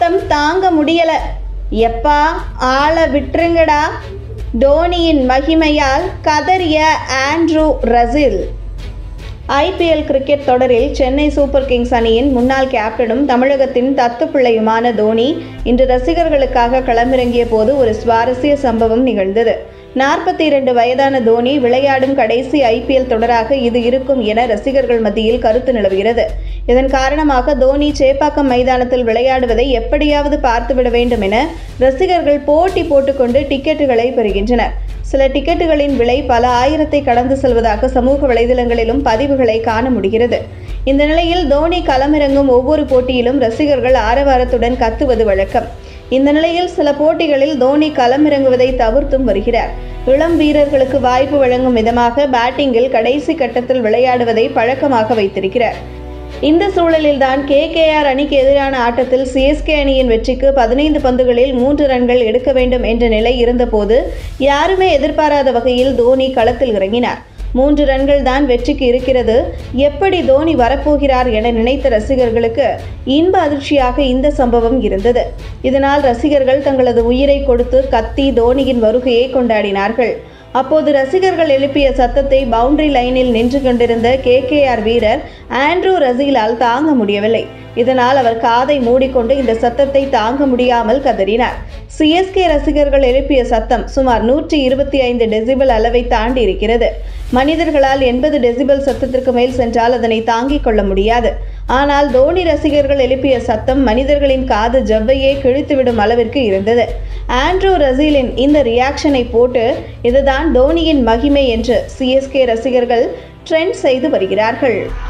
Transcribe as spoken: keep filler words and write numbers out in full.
சத்தம் தாங்க முடியல, எப்பா ஆள விட்டுருங்கடா, தோனியின் மகிமையால் கதறிய ஆண்ட்ரூ ரசில். ஐபிஎல் கிரிக்கெட் தொடரில் சென்னை சூப்பர் கிங்ஸ் அணியின் முன்னாள் கேப்டனும் தமிழகத்தின் தத்துப்பிள்ளையுமான தோனி இன்று ரசிகர்களுக்காக களமிறங்கிய போது ஒரு சுவாரஸ்ய சம்பவம் நிகழ்ந்தது. நாற்பத்தி இரண்டு வயதான தோனி விளையாடும் கடைசி ஐபிஎல் தொடராக இது இருக்கும் என ரசிகர்கள் மத்தியில் கருத்து நிலவுகிறது. இதன் காரணமாக தோனி சேப்பாக்கம் மைதானத்தில் விளையாடுவதை எப்படியாவது பார்த்துவிட வேண்டும் என ரசிகர்கள் போட்டி போட்டுக்கொண்டு டிக்கெட்டுகளை பெறுகின்றனர். சில டிக்கெட்டுகளின் விலை பல ஆயிரத்தை கடந்து செல்வதாக சமூக வலைதளங்களிலும் பதிவுகளை காண முடிகிறது. இந்த நிலையில் தோனி களமிறங்கும் ஒவ்வொரு போட்டியிலும் ரசிகர்கள் ஆரவாரத்துடன் கத்துவது வழக்கம். இந்த நிலையில் சில போட்டிகளில் தோனி களமிறங்குவதை தவிர்த்தும் வருகிறார். இளம் வீரர்களுக்கு வாய்ப்பு வழங்கும் விதமாக பேட்டிங்கில் கடைசி கட்டத்தில் விளையாடுவதை பழக்கமாக வைத்திருக்கிறார். இந்த சூழலில்தான் கேகேஆர் அணிக்கு எதிரான ஆட்டத்தில் சிஎஸ்கே அணியின் வெற்றிக்கு பதினைந்து பந்துகளில் மூன்று ரன்கள் எடுக்க வேண்டும் என்ற நிலை இருந்தபோது யாருமே எதிர்பாராத வகையில் தோனி களத்தில் இறங்கினார். மூன்று ரன்கள் தான் வெற்றிக்கு இருக்கிறது, எப்படி தோனி வரப்போகிறார் என நினைத்த ரசிகர்களுக்கு இன்ப அதிர்ச்சியாக இந்த சம்பவம் இருந்தது. இதனால் ரசிகர்கள் தங்களது உயிரை கொடுத்து கத்தி தோனியின் வருகையை கொண்டாடினார்கள். அப்போது ரசிகர்கள் எழுப்பிய சத்தத்தை பவுண்டரி லைனில் நின்று கொண்டிருந்த கேகேஆர் வீரர் ஆண்ட்ரூ ரசீலால் தாங்க முடியவில்லை. இதனால் அவர் காதை மூடிக்கொண்டு இந்த சத்தத்தை தாங்க முடியாமல் கதறினார். சிஎஸ்கே ரசிகர்கள் எழுப்பிய சத்தம் சுமார் நூற்றி இருபத்தி ஐந்து டெசிபல் அளவை தாண்டி இருக்கிறது. மனிதர்களால் எண்பது டெசிபல் சத்தத்திற்கு மேல் சென்றால் அதனை தாங்கிக் கொள்ள முடியாது. ஆனால் தோனி ரசிகர்கள் எழுப்பிய சத்தம் மனிதர்களின் காது ஜவ்வையே கிழித்துவிடும் அளவிற்கு இருந்தது. ஆண்ட்ரூ ரசீலின் இந்த ரியாக்ஷனை போட்டு இதுதான் தோனியின் மகிமை என்று சிஎஸ்கே ரசிகர்கள் ட்ரெண்ட் செய்து வருகிறார்கள்.